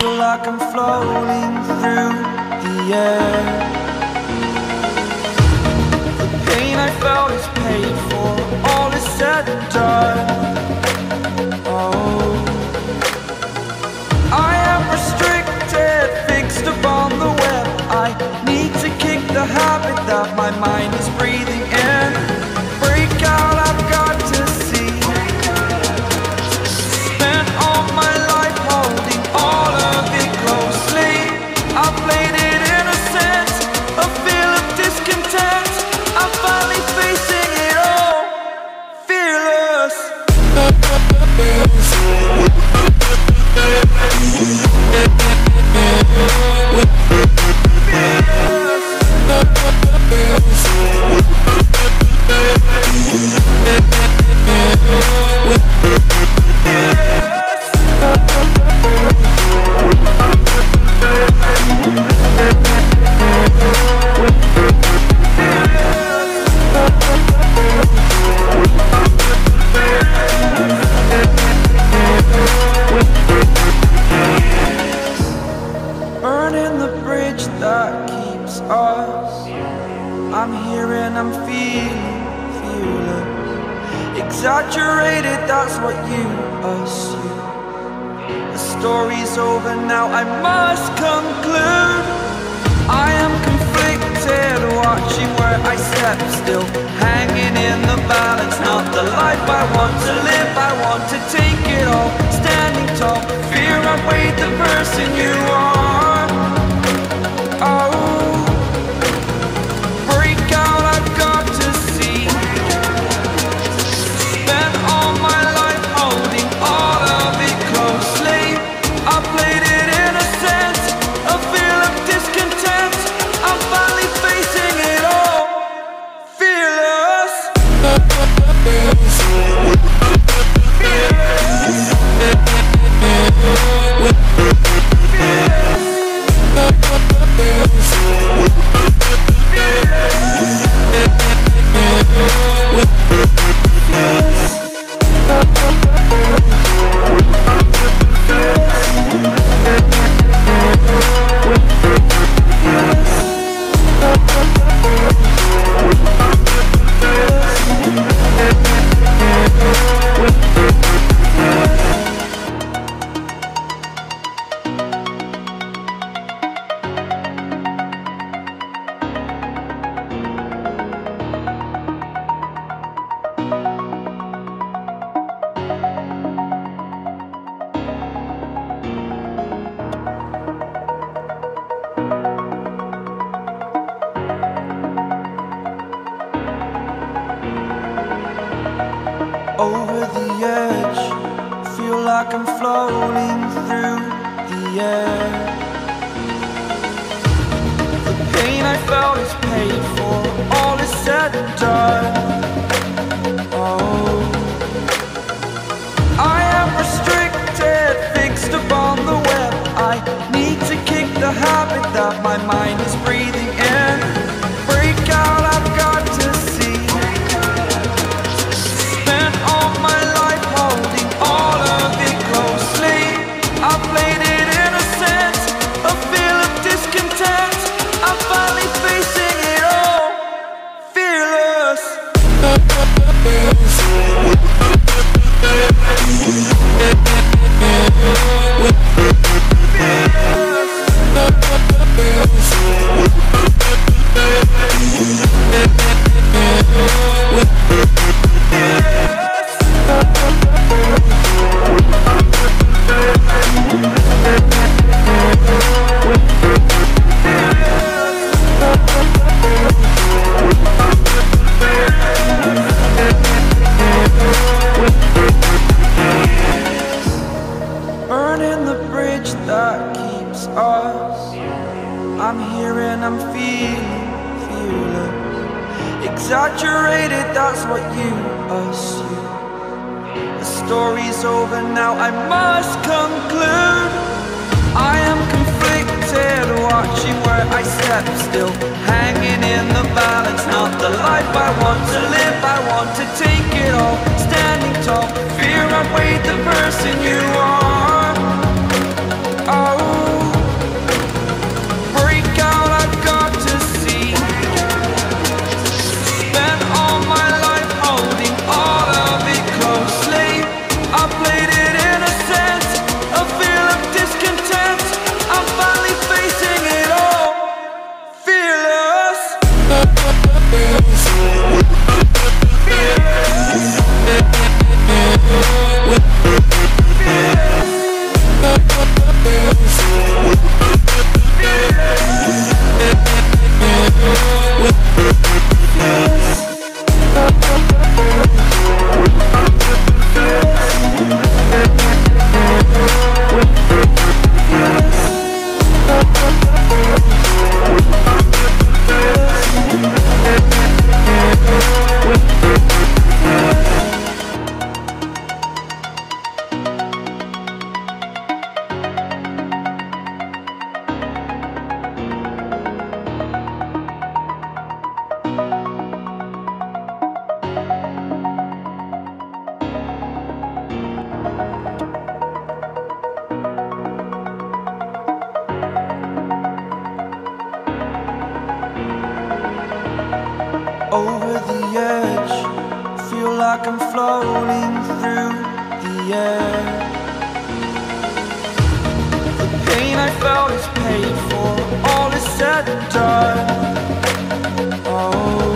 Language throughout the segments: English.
feel like I'm floating through the air. The pain I felt is paid for, all is said and done. Oh, I am restricted, fixed upon the web. I need to kick the habit that my mind is breathing in. Break out, I've got to see. Spent all my life holding all of it closely. I played it innocent, a feel of discontent. I'm finally facing it all, fearless. Burning the bridge that keeps us. I'm here and I'm feeling fearless. Exaggerated, that's what you assume. The story's over now, I must conclude. I am conflicted, watching where I step still, hanging in the balance. Not the life I want to live, I want to take it all. Standing tall, fear outweighed the person you are. Oh, break out, I've got to see. Spent all my life holding all of it closely. I played it innocent, a feel of discontent. I'm finally facing it all, fearless. Over the edge, feel like I'm floating through the air. The pain I felt is paid for, all is said and done. Oh, I am restricted, fixed upon the web. I need to kick the habit that my mind is breathing in. Break out, I've got to see. Spent all my life holding all of it closely. I played it innocent, a feel of discontent. I'm finally facing it all, fearless. Burning the bridge that keeps us. I'm here and I'm feeling fearless. Exaggerated, that's what you assume. The story's over now, I must conclude. I am conflicted, watching where I step still, hanging in the balance. Not the life I want to live, I want to take it all. Standing tall, fear outweighed the person you are. Oh, Over the edge, feel like I'm floating through the air. The pain I felt is paid for, all is said and done. Oh,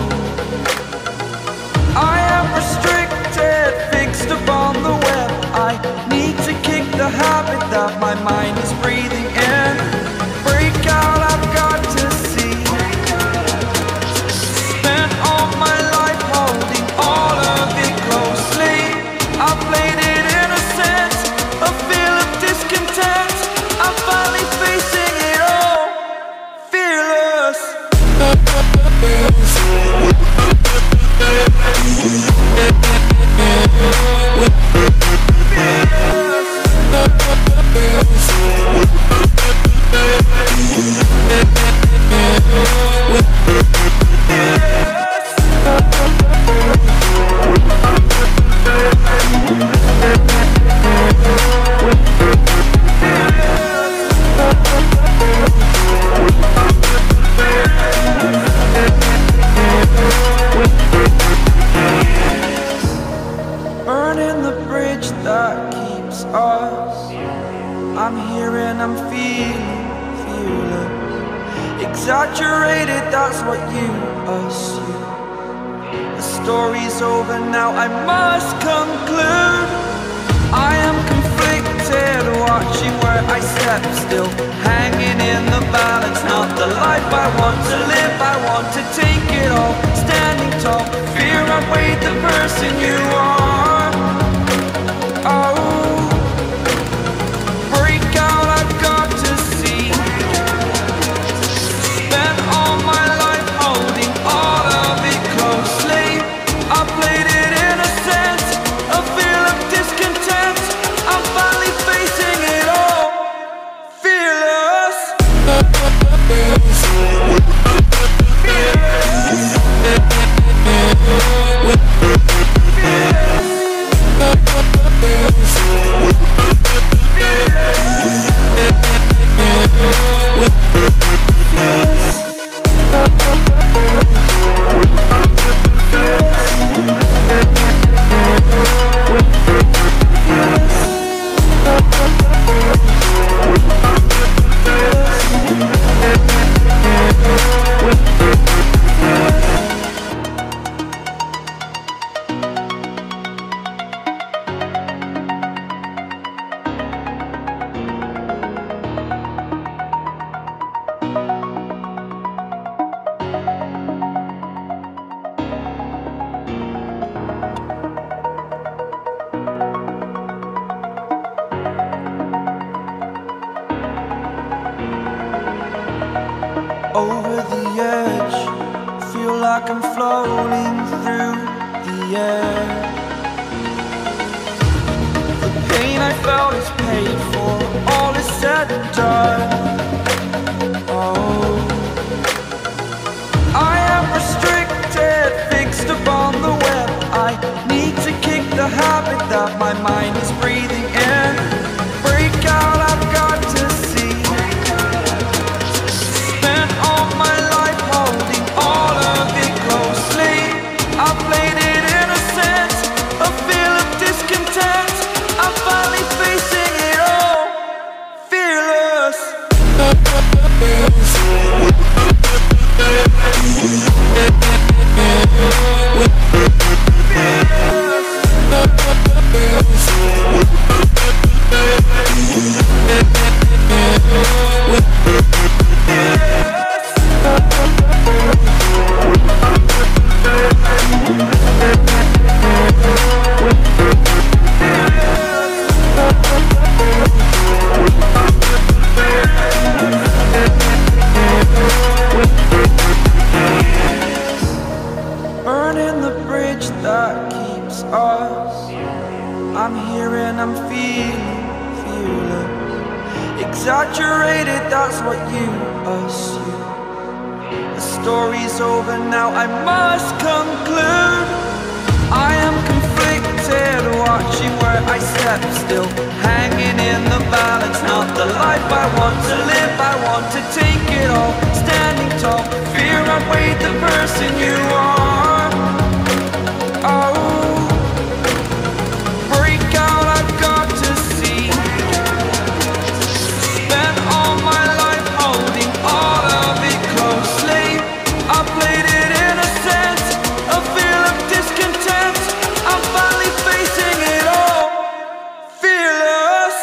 I am restricted, fixed upon the web. I need to kick the habit that my mind is breathing in. Break out, I've got to see. Spent all my life holding all of it closely. I played it innocent, a feel of discontent. I'm finally facing it all, fearless. Burning the bridge that keeps us. I'm here and I'm feeling fearless. Exaggerated, that's what you assume. The story's over now, I must conclude. I am conflicted, watching where I step still, hanging in the balance. Not the life I want to live, I want to take it all. Standing tall, fear outweighed the person you are. Oh, break out, I've got to see. Spent all my life holding all of it closely. I played it innocent, a feel of discontent. I'm finally facing it all, fearless. Over the edge, feel like I'm floating through the air. The pain I felt is paid for, all is said and done. Oh, I am restricted, fixed upon the web. I need to kick the habit that my mind is breathing in. Break out, I've got to see. Spent all my life holding all of it closely. I played it innocent, a feel of discontent. I'm finally facing it all, fearless. separated, that's what you assume. The story's over now, I must conclude. I am conflicted, watching where I step still, hanging in the balance. Not the life I want to live, I want to take it all. Standing tall, fear outweighed the person you are. Oh, break out, I've got to see. Spent all my life holding all of it closely. I played it innocent, a feel of discontent. I'm finally facing it all, fearless.